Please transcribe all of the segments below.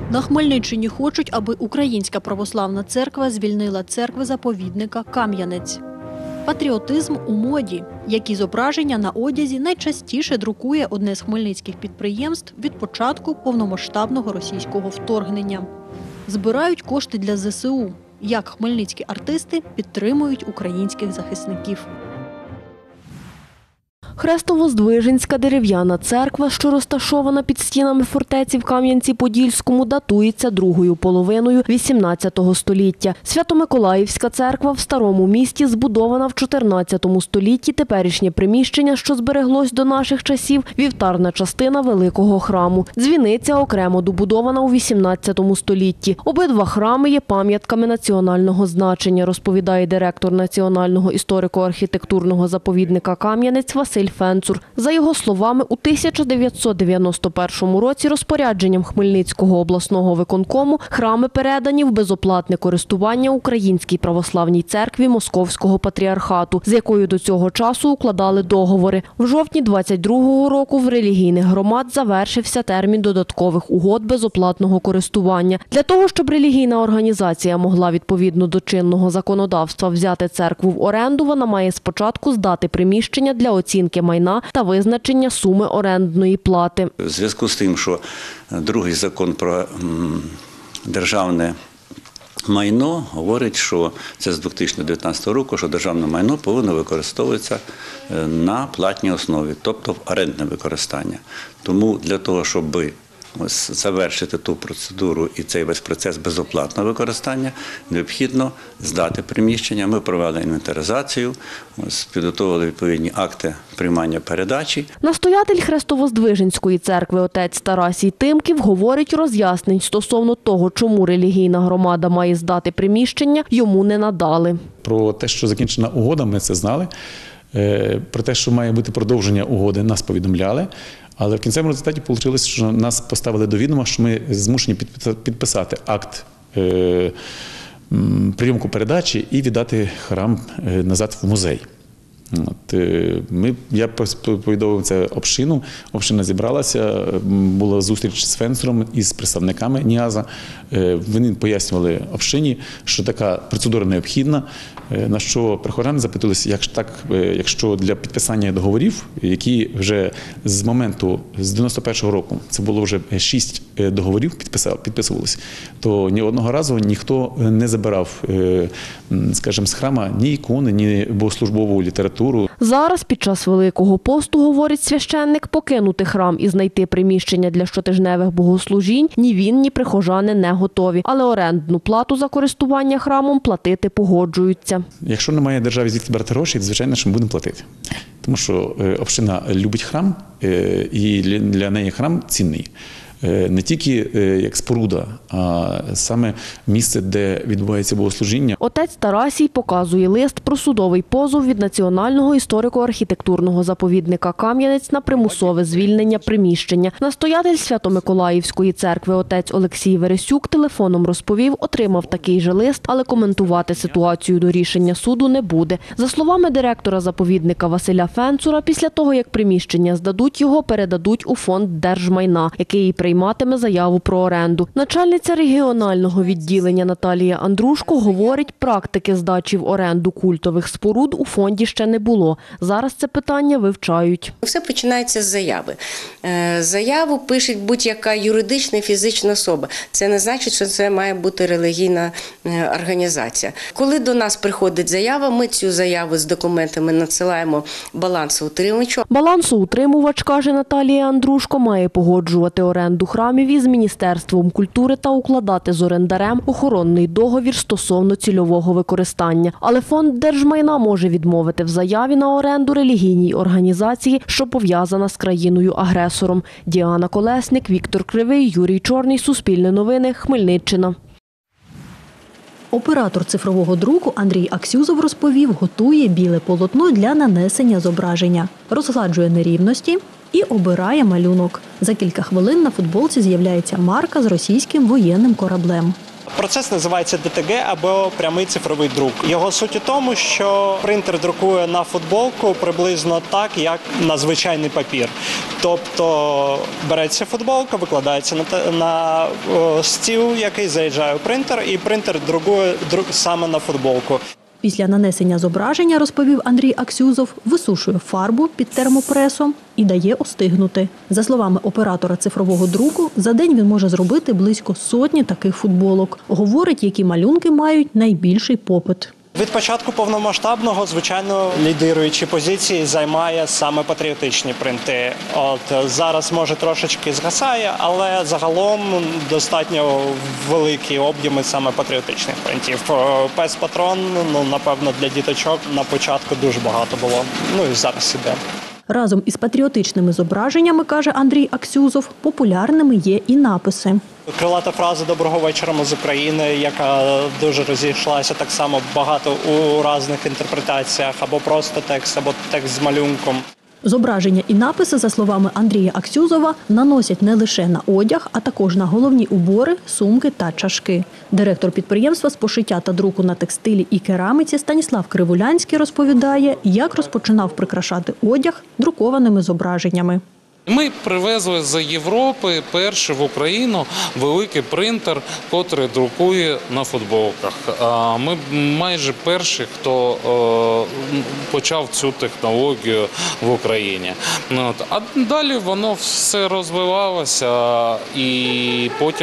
На Хмельниччині хочуть, аби Українська православна церква звільнила церкви-заповідника Кам'янець. Патріотизм у моді. Які зображення на одязі найчастіше друкує одне з хмельницьких підприємств від початку повномасштабного російського вторгнення. Збирають кошти для ЗСУ. Як хмельницькі артисти підтримують українських захисників. Хрестово-Здвиженська дерев'яна церква, що розташована під стінами фортеці в Кам'янці-Подільському, датується другою половиною XVIII століття. Свято-Миколаївська церква в Старому місті збудована в XIV столітті. Теперішнє приміщення, що збереглось до наших часів, вівтарна частина великого храму. Дзвіниця окремо добудована у XVIII столітті. Обидва храми є пам'ятками національного значення, розповідає директор Національного історико-архітектурного заповідника Кам'янець Василь Фенцур. За його словами, у 1991 році розпорядженням Хмельницького обласного виконкому храми передані в безоплатне користування Українській православній церкві Московського патріархату, з якою до цього часу укладали договори. В жовтні 22-го року в релігійних громад завершився термін додаткових угод безоплатного користування. Для того, щоб релігійна організація могла відповідно до чинного законодавства взяти церкву в оренду, вона має спочатку здати приміщення для оцінки майна та визначення суми орендної плати. У зв'язку з тим, що другий закон про державне майно говорить, що це з 2019 року, що державне майно повинно використовуватися на платній основі, тобто в орендне використання. Тому для того, щоб завершити ту процедуру і цей весь процес безоплатного використання, необхідно здати приміщення. Ми провели інвентаризацію, підготовили відповідні акти приймання передачі. Настоятель Хрестово-Здвиженської церкви отець Тарасій Тимків говорить, роз'яснень стосовно того, чому релігійна громада має здати приміщення, йому не надали. Про те, що закінчена угода, ми це знали. Про те, що має бути продовження угоди, нас повідомляли. Але в кінцевому результаті вийшло, що нас поставили до відома, що ми змушені підписати акт прийомку передачі і віддати храм назад в музей. Я повідомив це общину, община зібралася, була зустріч з Фенцуром і з представниками НІАЗа. Вони пояснювали общині, що така процедура необхідна, на що прихожани запитувалися, якщо для підписання договорів, які вже з моменту, з 91-го року, це було вже 6 договорів підписувалися, то ні одного разу ніхто не забирав, скажімо, з храма ні ікони, ні богослужбову літературу. Зараз, під час Великого посту, говорить священник, покинути храм і знайти приміщення для щотижневих богослужінь ні він, ні прихожани не готові. Але орендну плату за користування храмом платити погоджуються. Якщо немає держави звідки брати гроші, звичайно, що ми будемо платити. Тому що община любить храм, і для неї храм цінний. Не тільки як споруда, а саме місце, де відбувається богослужіння. Отець Тарасій показує лист про судовий позов від Національного історико-архітектурного заповідника Кам'янець на примусове звільнення приміщення. Настоятель Свято-Миколаївської церкви отець Олексій Вересюк телефоном розповів, отримав такий же лист, але коментувати ситуацію до рішення суду не буде. За словами директора заповідника Василя Фенцура, після того, як приміщення здадуть, його передадуть у фонд держмайна, який прийматиме заяву про оренду. Начальниця регіонального відділення Наталія Андрушко говорить, практики здачі в оренду культових споруд у фонді ще не було. Зараз це питання вивчають. Все починається з заяви. Заяву пише будь-яка юридична і фізична особа. Це не значить, що це має бути релігійна організація. Коли до нас приходить заява, ми цю заяву з документами надсилаємо балансоутримувачу. Балансоутримувач, каже Наталія Андрушко, має погоджувати оренду храмів із Міністерством культури та укладати з орендарем охоронний договір стосовно цільового використання. Але фонд держмайна може відмовити в заяві на оренду релігійній організації, що пов'язана з країною-агресором. Діана Колесник, Віктор Кривий, Юрій Чорний, Суспільне новини, Хмельниччина. Оператор цифрового друку Андрій Аксюзов розповів, готує біле полотно для нанесення зображення. Розгладжує нерівності і обирає малюнок. За кілька хвилин на футболці з'являється марка з російським воєнним кораблем. Процес називається ДТГ або прямий цифровий друк. Його суть у тому, що принтер друкує на футболку приблизно так, як на звичайний папір. Тобто береться футболка, викладається на стіл, який заїжджає у принтер, і принтер друкує саме на футболку. Після нанесення зображення, розповів Андрій Аксюзов, висушує фарбу під термопресом і дає остигнути. За словами оператора цифрового друку, за день він може зробити близько 100 таких футболок. Говорить, які малюнки мають найбільший попит. Від початку повномасштабного, звичайно, лідируючі позиції займає саме патріотичні принти. Зараз, може, трошечки згасає, але загалом достатньо великі об'єми саме патріотичних принтів. Пес-патрон, напевно, для діточок на початку дуже багато було. І зараз іде. Разом із патріотичними зображеннями, каже Андрій Аксюзов, популярними є і написи. Крилата фраза «Доброго вечора, ми з України», яка дуже розійшлася так само багато у різних інтерпретаціях, або просто текст, або текст з малюнком. Зображення і написи, за словами Андрія Аксюзова, наносять не лише на одяг, а також на головні убори, сумки та чашки. Директор підприємства з пошиття та друку на текстилі і кераміці Станіслав Кривулянський розповідає, як розпочинав прикрашати одяг друкованими зображеннями. Ми привезли з Європи перший в Україну великий принтер, котрий друкує на футболках. Ми майже перші, хто почав цю технологію в Україні. А далі воно все розвивалося, і потім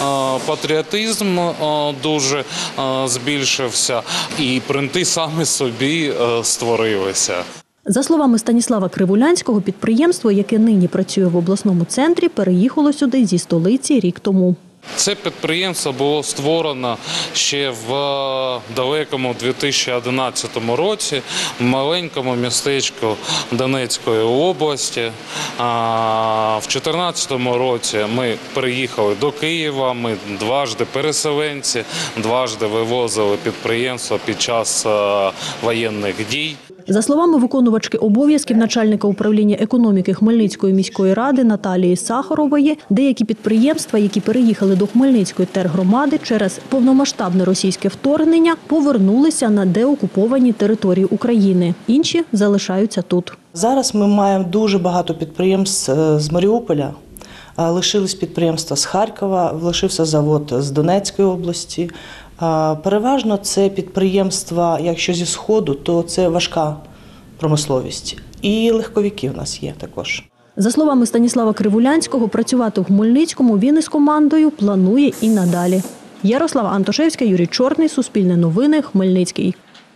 патріотизм дуже збільшився, і принти самі собі створилися. За словами Станіслава Кривулянського, підприємство, яке нині працює в обласному центрі, переїхало сюди зі столиці рік тому. Це підприємство було створено ще в далекому 2011 році в маленькому містечку Донецької області. В 2014 році ми переїхали до Києва, ми дважди переселенці, дважди вивозили підприємство під час воєнних дій. За словами виконувачки обов'язків начальника управління економіки Хмельницької міської ради Наталії Сахарової, деякі підприємства, які переїхали до Хмельницької тергромади через повномасштабне російське вторгнення, повернулися на деокуповані території України. Інші залишаються тут. Зараз ми маємо дуже багато підприємств з Маріуполя. Лишились підприємства з Харкова, лишився завод з Донецької області. Переважно це підприємства, якщо зі Сходу, то це важка промисловість. І легковики в нас є також. За словами Станіслава Кривулянського, працювати в Хмельницькому він із командою планує і надалі. Ярослава Антошевська, Юрій Чорний, Суспільне новини, Хмельницький.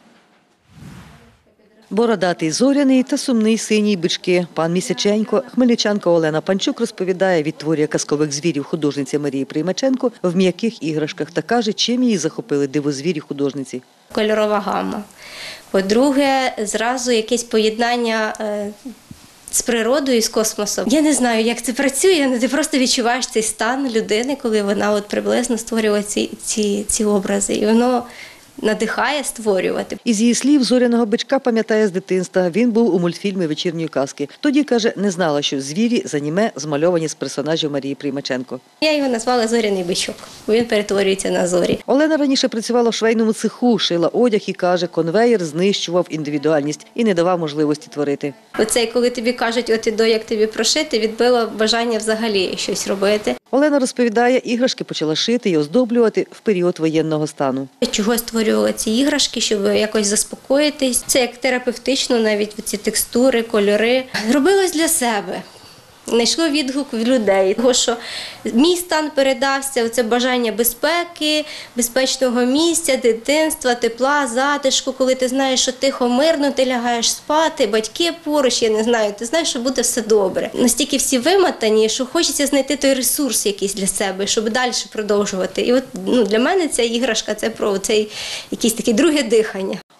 Бородатий зоряний та сумний синій бички. Пан Місяченко, хмельничанка Олена Панчук розповідає, відтворює казкових звірів художниці Марії Приймаченко в м'яких іграшках та каже, чим її захопили дивозвірі художниці. Кольорова гама. По-друге, зразу якесь поєднання з природою і з космосом. Я не знаю, як це працює, але ти просто відчуваєш цей стан людини, коли вона приблизно створює ці образи. І воно надихає створювати. Із її слів, зоряного бичка пам'ятає з дитинства. Він був у мультфільмі «Вечірньої казки». Тоді, каже, не знала, що звірі з аніме змальовані з персонажів Марії Приймаченко. Я його назвала «Зоряний бичок», бо він перетворюється на зорі. Олена раніше працювала в швейному цеху, шила одяг і, каже, конвеєр знищував індивідуальність і не давав можливості творити. Оцей, коли тобі кажуть, от іду, як тобі прошити, відбило бажання взагалі щось робити. Олена розповідає, іграшки почала шити і оздоблювати в період воєнного стану. Чого створювала ці іграшки, щоб якось заспокоїтись. Це як терапевтично, навіть ці текстури, кольори. Робилось для себе. Знайшло відгук від людей, тому що мій стан передався, це бажання безпеки, безпечного місця, дитинства, тепла, затишку, коли ти знаєш, що тихо, мирно, ти лягаєш спати, батьки поруч, я не знаю, ти знаєш, що буде все добре. Настільки всі вимотані, що хочеться знайти той ресурс якийсь для себе, щоб далі продовжувати. І от для мене ця іграшка – це про цей якийсь таке друге дихання.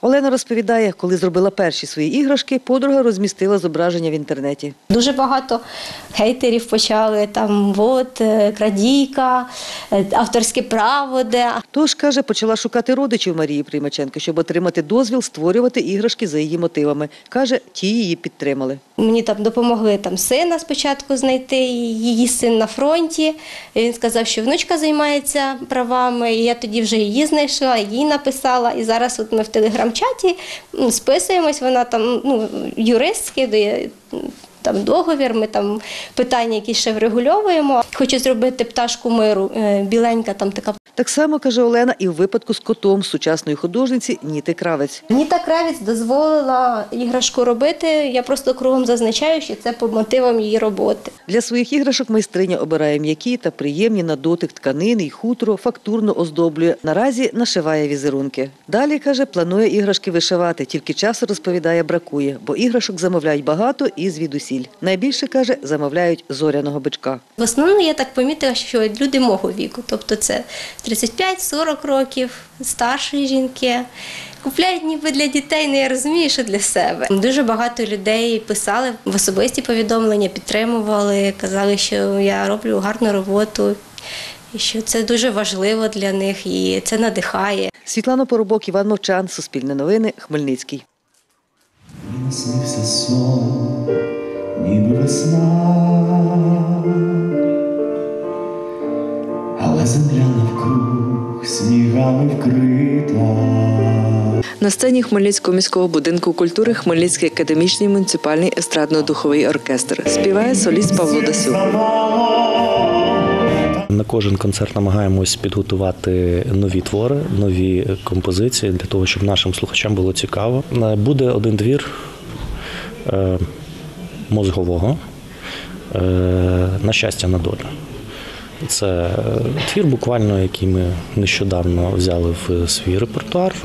Олена розповідає, коли зробила перші свої іграшки, подруга розмістила зображення в інтернеті. Дуже багато хейтерів почали, крадійка, авторське право де. Тож, каже, почала шукати родичів Марії Приймаченко, щоб отримати дозвіл створювати іграшки за її мотивами. Каже, ті її підтримали. Мені допомогли сина спочатку знайти, її син на фронті. Він сказав, що внучка займається правами, і я тоді вже її знайшла, їй написала. І зараз ми в телеграм-чаті списуємось, вона юрист скидає договір, ми питання якісь ще врегульовуємо. Хочу зробити пташку миру, біленька така. Так само, каже Олена, і в випадку з котом сучасної художниці Ніти Кравець. Ніта Кравець дозволила іграшку робити, я просто кругом зазначаю, що це по мотивам її роботи. Для своїх іграшок майстриня обирає м'які та приємні на дотик тканини й хутро, фактурно оздоблює. Наразі нашиває візерунки. Далі, каже, планує іграшки вишивати, тільки часу, розповідає, бракує, бо іграшок замовляють багато і звідусіль. Найбільше, каже, замовляють зоряного бичка. В основному я так помітила, що люди мого віку, тобто це 35-40 років, старші жінки, купляють ніби для дітей, але я розумію, що для себе. Дуже багато людей писали в особисті повідомлення, підтримували, казали, що я роблю гарну роботу, і що це дуже важливо для них і це надихає. Світлана Поробок, Іван Мовчан, Суспільне новини, Хмельницький. Наснився сон, ніби весна, але земля навкруг снігами вкрита. На сцені Хмельницького міського будинку культури Хмельницький академічний муніципальний естрадно-духовий оркестр. Співає соліст Павло Дасюк. На кожен концерт намагаємось підготувати нові твори, нові композиції для того, щоб нашим слухачам було цікаво. Буде один твір Мозгового «На щастя, на долю». Це твір буквально, який ми нещодавно взяли в свій репертуар.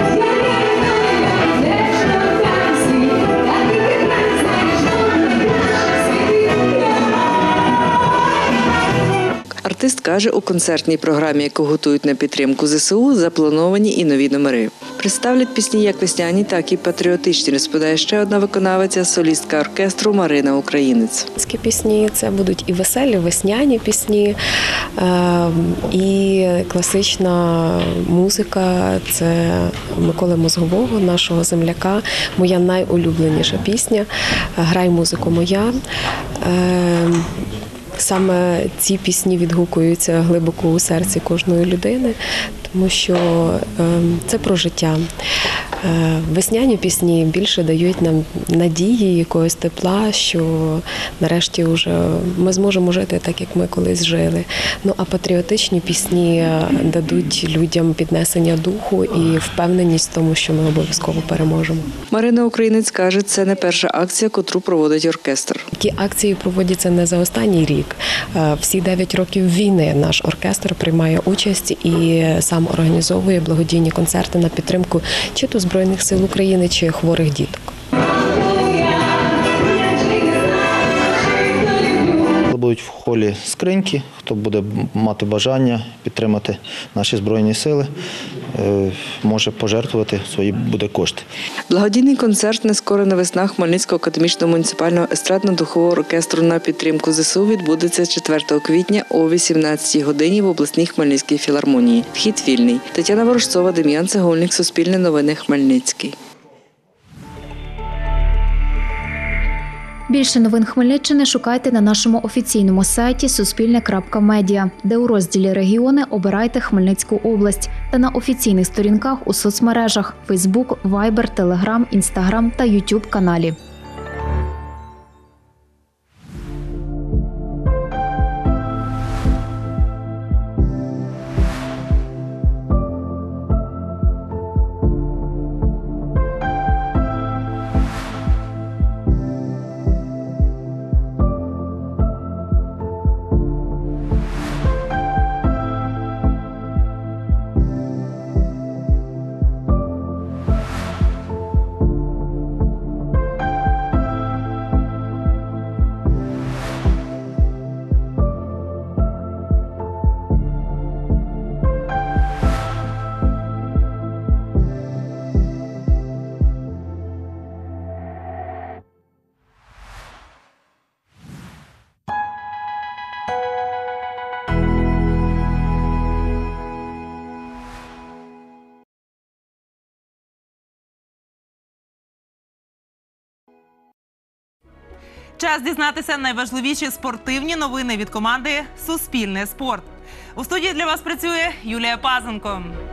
Артист каже, у концертній програмі, яку готують на підтримку ЗСУ, заплановані і нові номери. Представлять пісні як весняні, так і патріотичні, розповідає ще одна виконавиця, солістка оркестру Марина Українець. Ці пісні – це будуть і веселі, весняні пісні, і класична музика – це Миколи Мозгового, нашого земляка, моя найулюбленіша пісня «Грай музику моя». Саме ці пісні відгукуються глибоко у серці кожної людини, тому що це про життя. Весняні пісні більше дають нам надії, якогось тепла, що нарешті вже ми зможемо жити так, як ми колись жили. Ну а патріотичні пісні дадуть людям піднесення духу і впевненість в тому, що ми обов'язково переможемо. Марина Українець каже, це не перша акція, котру проводить оркестр. Такі акції проводяться не за останній рік. Всі 9 років війни наш оркестр приймає участь і сам організовує благодійні концерти на підтримку чи то Збройних сил України, чи хворих діток. Будуть в холі скриньки, хто буде мати бажання підтримати наші Збройні сили, може пожертвувати свої буде кошти. Благодійний концерт «Нескорена весна» Хмельницького академічного муніципального естрадно-духового оркестру на підтримку ЗСУ відбудеться 4 квітня о 18-й годині в обласній Хмельницькій філармонії. Вхід вільний. Тетяна Ворожцова, Дем'ян Цегольник, Суспільне новини, Хмельницький. Більше новин Хмельниччини шукайте на нашому офіційному сайті suspilne.media, де у розділі «Регіони» обирайте Хмельницьку область та на офіційних сторінках у соцмережах – Facebook, Viber, Telegram, Instagram та YouTube каналі. Час дізнатися найважливіші спортивні новини від команди «Суспільне спорт». У студії для вас працює Юлія Пазенко.